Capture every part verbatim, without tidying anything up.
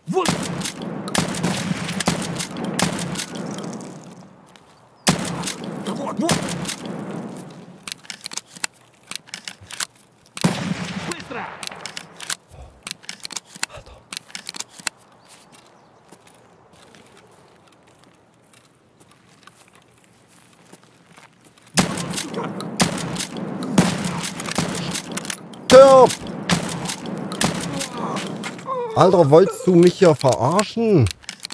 Stirb! Alter, wolltest du mich hier verarschen?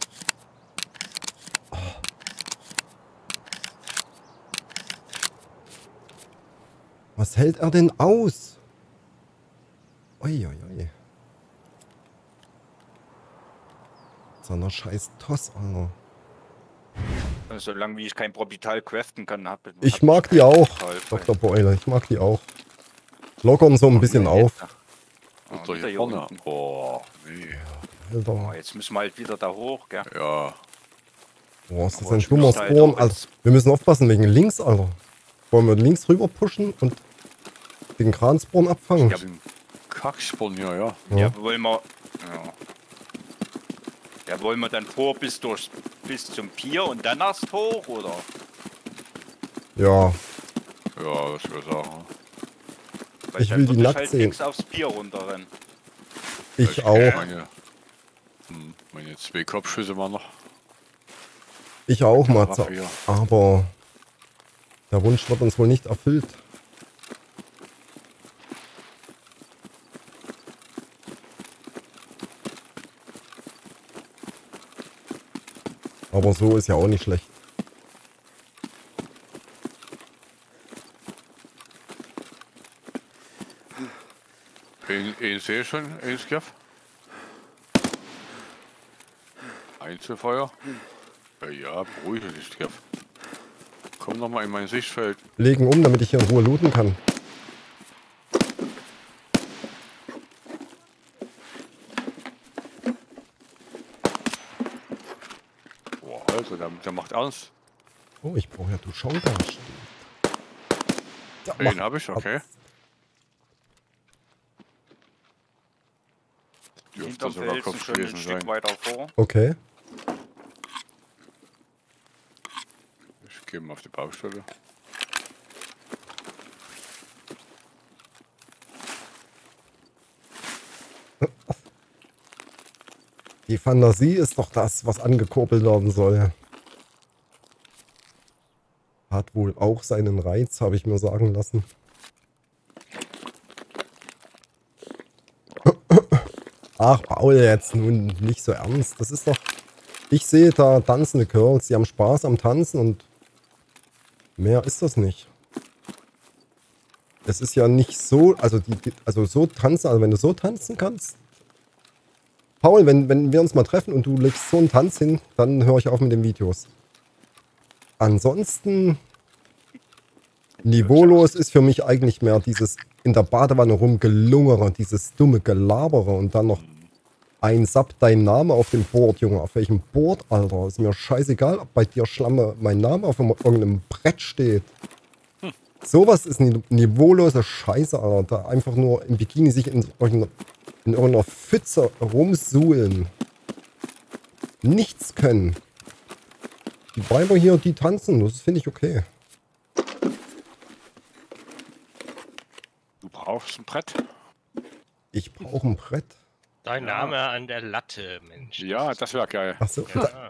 Was hält er denn aus? Uiuiui. So einer scheiß Toss, Alter. Solange wie ich kein Probital craften kann, hab, Ich hab mag die auch, Probital. Doktor Beule, ich mag die auch. Lockern so ein bisschen auf. Oh, Da hier vorne. Oh, nee. Alter. Oh, jetzt müssen wir halt wieder da hoch, gell? Ja. Boah, ist das Aber ein ich dummer müsste halt Spawn. auch Also, jetzt- wir müssen aufpassen wegen links, Alter. Wollen wir links rüber pushen und den Kranspawn abfangen? Ja, den Kacksporn hier, ja. Ja. Ja, wollen wir. Ja. Ja, wollen wir dann vor bis durch bis zum Pier und dann erst hoch, oder? Ja, Ja, das würde ich sagen. Weil Ich dann will die würd nackt halt sehen. nix aufs Pier runterrennen. ich auch. Meine, hm, meine zwei Kopfschüsse waren noch. Ich auch, Matze. Waffe hier. Aber der Wunsch wird uns wohl nicht erfüllt. Aber so ist ja auch nicht schlecht. Einen, einen sehe ich schon, einen Skiff. Einzelfeuer. Ja, ja, beruhige dich, Skiff. Komm noch mal in mein Sichtfeld. Legen um, damit ich hier in Ruhe looten kann. Boah, Alter, der, der macht ernst. Oh, ich brauche ja du Showdown. Ja, Den habe ich, okay. Dürfte Hinterm sogar Felsen Kopf schon ein gewesen Stück sein. weiter vor. Okay. Ich gehe mal auf die Baustelle. Die Fantasie ist doch das, was angekurbelt werden soll. Hat wohl auch seinen Reiz, habe ich mir sagen lassen. Ach, Paul, jetzt nun nicht so ernst. Das ist doch... Ich sehe da tanzende Girls, die haben Spaß am Tanzen und mehr ist das nicht. Es ist ja nicht so, also die, die also so tanzen, also wenn du so tanzen kannst. Paul, wenn, wenn wir uns mal treffen und du legst so einen Tanz hin, dann höre ich auf mit den Videos. Ansonsten niveaulos ist für mich eigentlich mehr dieses in der Badewanne rumgelungere, dieses dumme Gelabere und dann noch ein Sub dein Name auf dem Board, Junge. Auf welchem Board, Alter? Ist mir scheißegal, ob bei dir Schlamme mein Name auf irgendeinem Brett steht. Hm. Sowas ist ni niveaulose Scheiße, Alter. Da einfach nur im Bikini sich in irgendeiner, in irgendeiner Pfütze rumsuhlen. Nichts können. Die Weiber hier, die tanzen, das finde ich okay. Du brauchst ein Brett? Ich brauche ein Brett. Dein Name an der Latte, Mensch. Ja, das wäre geil. Achso, Ja.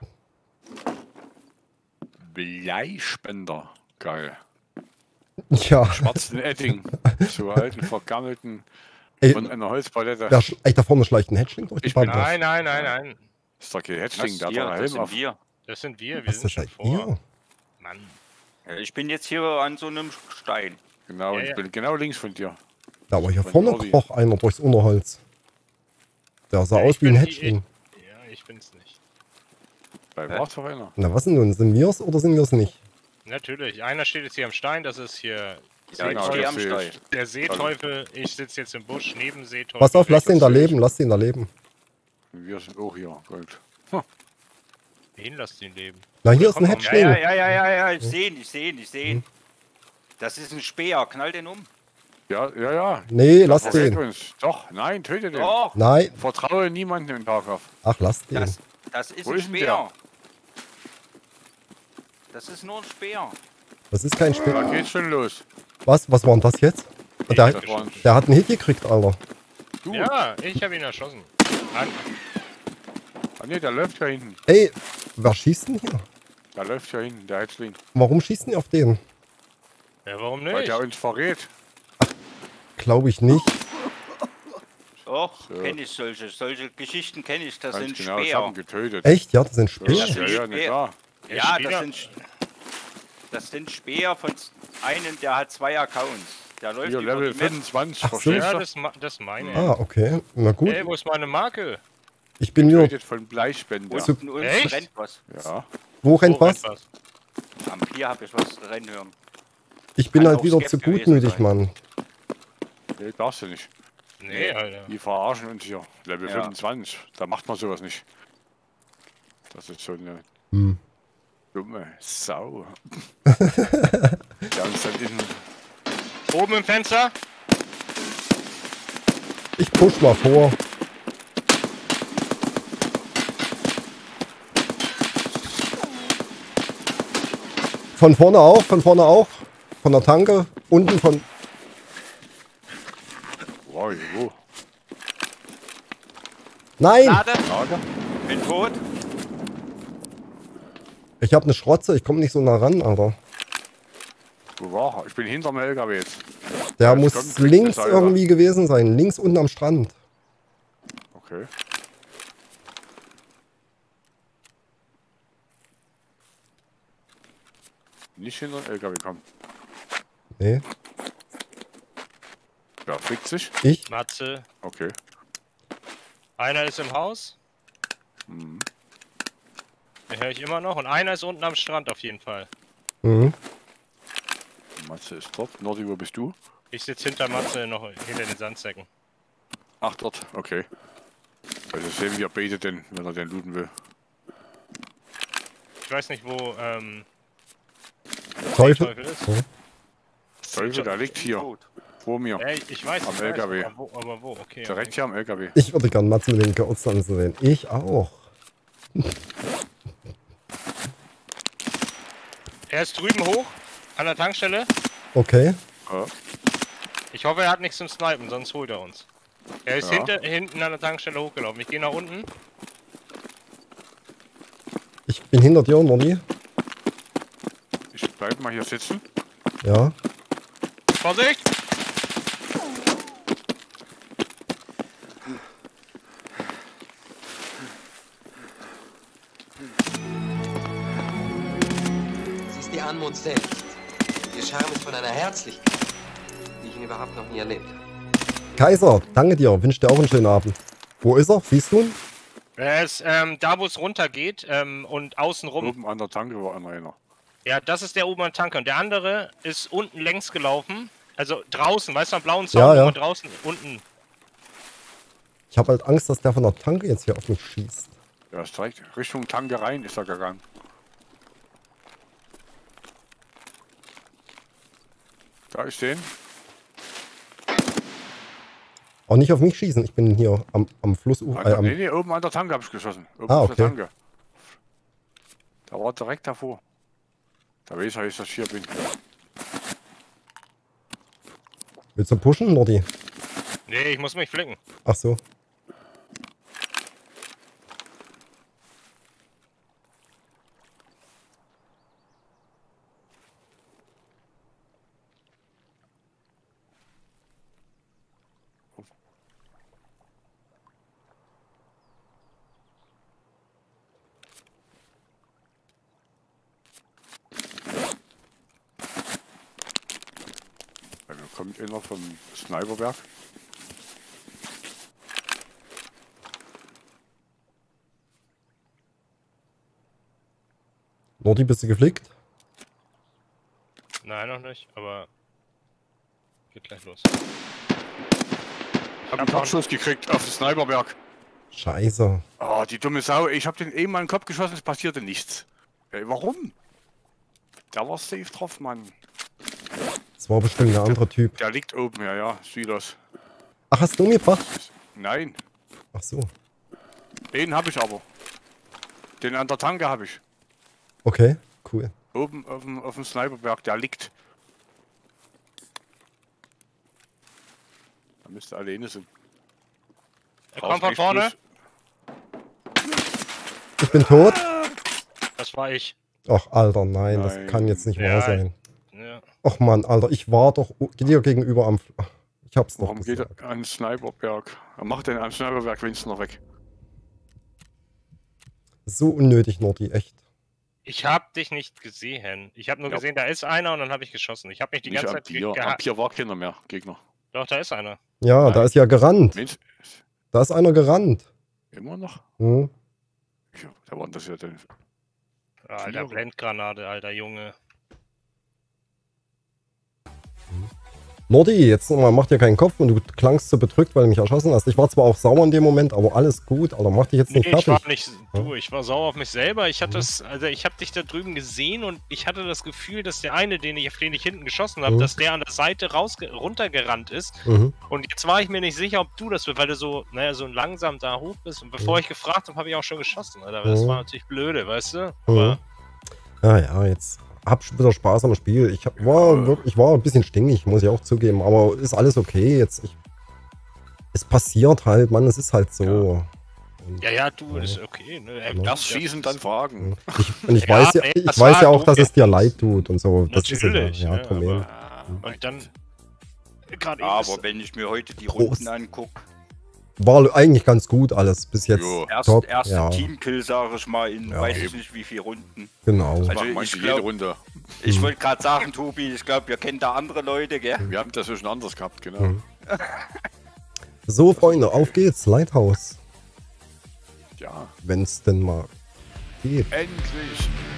Bleispender. Geil. ja. Schwarzen Edding. Zu alten, vergammelten Ey, von einer Holzpalette. da, sch- ey, da vorne schleicht ein Hatchling durch die Ich bin- Bande. Nein, nein, nein, nein. Ist doch kein Das, Hatchling, da hat hier, er einen das Helm auf. sind wir. Das sind wir, wir Was, sind das schon seid vor. ihr? Mann. Ja, ich bin jetzt hier an so einem Stein. Genau, Ja, und ich ja. bin genau links von dir. Da war hier Von vorne Orbi. kroch einer durchs Unterholz. Der sah Ja, aus ich wie ein bin- Hatchling. Ja, ich bin's nicht. Bei Hä? war doch einer. Na was denn nun? Sind wir's oder sind wir's nicht? Natürlich. Einer steht jetzt hier am Stein, das ist hier Ja, ich Genau, stehe das am sehe Stein. ich. der Seeteufel. Ich sitze jetzt im Busch neben Seeteufel. Pass auf, lass den da sehe ich. leben, lass den da leben. Wir sind auch hier. Gold. Wen lasst ihn leben? Na, hier ist ein Komm, komm. Ja, Hatchling. ja, ja, ja, ja, ja, ich sehe ihn, ich sehe ihn, ich sehe ihn. Das ist ein Speer, knall den um. Ja, ja, ja. Nee, lass Verrät den. uns. Doch, nein, töte den. Doch, Nein. Vertraue niemandem im Tarkov. Ach, lass den. das, das ist Wo ein ist denn Speer. Das ist nur ein Speer. Das ist kein Da Spiel. geht's schon los. Was? Was war denn das jetzt? Der, Das waren der hat einen Hit gekriegt, Alter. du. Ja, ich habe ihn erschossen. An Ah ne, der läuft ja hinten. Ey, wer schießt denn hier? Der läuft ja hinten, der Hetzling. Warum schießen die auf den? ja, warum Weil nicht? der uns verrät. Glaube ich nicht. Doch, So. kenne ich solche. Solche Geschichten kenne ich. Das Ganz sind genau, ich hab ihn Speer. getötet. Echt? Ja, das sind Ja, Speer. Das ja, sind ja, nicht Speer. da. Der Ja, Spieler- das sind, das sind Speer von einem, der hat zwei Accounts. Der läuft Hier, über Level die Map. fünfundzwanzig, Ach so. verstehst Ja, du? das, ma- das meine ich. Ah, okay. Na gut. Ey, wo ist meine Marke? Ich bin wieder... Getötet von Bleispender. Unten uns Echt? rennt was. Ja. Wo rennt Wo was? rennt Am Pier habe ich was rennen hören. Ich bin Kann halt auch wieder Skep zu gewesen gutmütig, sein. Mann. Nee, darfst du nicht. Nee, Alter. Die verarschen uns hier. Level Ja. fünfundzwanzig. Da macht man sowas nicht. Das ist so eine Hm. dumme Sau. Der uns dann in Oben im Fenster? Ich push mal vor. Von vorne auch, von vorne auch. Von der Tanke. Unten von... Wow, wo? Nein! Lade, Lager? bin tot. Ich habe eine Schrotze, ich komme nicht so nah ran, Alter. Wo war er? Ich bin hinterm L K W jetzt. Der Ja, muss kommt, links das ist sauber. irgendwie gewesen sein. Links unten am Strand. Okay. Nicht hinter den L K W kommen. Nee, Ja, fickt sich. ich. Matze. Okay. Einer ist im Haus. Mhm. Den höre ich immer noch. Und einer ist unten am Strand auf jeden Fall. Mhm. Matze ist dort. Nordi, wo bist du? Ich sitze hinter Matze noch hinter den Sandsäcken. Ach, dort. Okay. Also sehen wir beide denn, wenn er den looten will. Ich weiß nicht, wo ähm, Teufel. Teufel ist. Ja. Teufel, der liegt hier. Tot. Vor mir. Ey, ich weiß, Am ich L K W. weiß, aber wo, aber wo? Okay. Direkt hier am L K W. Ich würde gern Matze mit den Geurzeln sehen. Ich auch. Er ist drüben hoch, an der Tankstelle. Okay. Ja. Ich hoffe, er hat nichts zum Snipen, sonst holt er uns. Er ist Ja. hinter, hinten an der Tankstelle hochgelaufen. Ich gehe nach unten. Ich bin hinter dir, Nordi. Ich bleib mal hier sitzen. Ja. Vorsicht! Sie ist die Anmut selbst. Ihr Charme ist von einer Herzlichkeit, die ich ihn überhaupt noch nie erlebt habe. Kaiser, danke dir. Wünsche dir auch einen schönen Abend. Wo ist er? Siehst du ihn? Er ist ähm, da, wo es runter geht ähm, und außen rum. Oben an der Tanke war einer. einer. Ja, das ist der obere Tanker. Und der andere ist unten längs gelaufen. Also draußen, weißt du, am blauen Zaun, Ja, ja. wo man draußen unten. Ich habe halt Angst, dass der von der Tanke jetzt hier auf mich schießt. Der ist direkt Richtung Tanke rein, ist er gegangen. Da ist den. Auch nicht auf mich schießen. Ich bin hier am, am Flussufer. An Äh, der, am, nee, nee, oben an der Tanke habe ich geschossen. Oben Ah, auf der okay. Tanke. Da war direkt davor. Da weiß er, dass ich hier bin. willst du pushen, Nordi? Nee, ich muss mich flicken. Ach so. Da kommt einer vom Sniperberg. Nordi, bist du geflickt? Nein, noch nicht, aber geht gleich los. Hab einen Kopfschuss gekriegt auf den Sniperberg. Scheiße. Oh, die dumme Sau. Ich hab den eben mal in den Kopf geschossen, es passierte nichts. Ey, warum? Der war safe drauf, Mann. Das war bestimmt ein anderer Typ. Der liegt oben, ja, ja, Silas. Ach, hast du umgebracht? Nein, Ach so. den habe ich aber. Den an der Tanke habe ich. Okay, cool. Oben auf dem, auf dem Sniperberg, der liegt. Da müsste alleine sein. Er kommt von vorne. Ich bin tot. Das war ich. Ach, Alter, nein, Nein. das kann jetzt nicht Ja. wahr sein. Ja. Ach Mann, Alter, ich war doch dir gegenüber am... Ach, ich hab's doch Warum geht gesagt. er an den Sniperberg? Er macht den am Sniperberg wenigstens noch weg. So unnötig, Nordi, echt. Ich hab dich nicht gesehen. Ich habe nur Ja. gesehen, da ist einer und dann habe ich geschossen. Ich habe mich die Nicht ganze am Zeit Pier. geha- Am Pier war keiner mehr, Gegner. Doch, da ist einer. Ja, da Nein. ist ja gerannt. Mensch, Da ist einer gerannt. immer noch? Hm. Ja, da war das ja denn. Alter, Tiere. Blendgranate, alter Junge. Nordi, jetzt nochmal, mach dir keinen Kopf und du klangst so bedrückt, weil du mich erschossen hast. Ich war zwar auch sauer in dem Moment, aber alles gut, Alter, mach dich jetzt Nee, nicht ich fertig. war nicht, du, ich war sauer auf mich selber. Ich hatte es, also ich habe dich da drüben gesehen und ich hatte das Gefühl, dass der eine, den ich, auf den ich hinten geschossen habe, Mhm. dass der an der Seite raus, runtergerannt ist. Mhm. Und jetzt war ich mir nicht sicher, ob du das bist, weil du so, naja, so langsam da hoch bist. Und bevor Mhm. ich gefragt habe, habe ich auch schon geschossen, Alter. Aber das Mhm. war natürlich blöde, weißt du? Mhm. Aber Ja, ja, jetzt hab schon wieder Spaß am Spiel. Ich hab, war wirklich, ich war ein bisschen stinkig, muss ich auch zugeben, aber ist alles okay jetzt. Ich, es passiert halt, Mann, es ist halt so. Und ja, ja, du, das ist okay. Ne? Ähm, Ja. Erst schießen, dann fragen. ich, und ich Ja, weiß ja, nee, ich das weiß war ja auch, doof dass es jetzt. dir leid tut und so. Das ist Natürlich, ja, ja, ne, Problem. aber- Ja, Und dann, gerade eben, Aber ist- wenn ich mir heute die Prost. Runden angucke, War eigentlich ganz gut alles bis jetzt. Jo. erst, Top, erste ja, Teamkill, sage ich mal, in Ja. weiß ich Eben. nicht wie viele Runden. genau. das Also machen ich manche glaub- jede Runde. Ich Mhm. wollte gerade sagen, Tobi, ich glaube, wir kennen da andere Leute, gell? Wir haben das schon anders gehabt, genau. Mhm. So, Freunde, auf geht's, Lighthouse. Ja, Wenn's denn mal geht. endlich.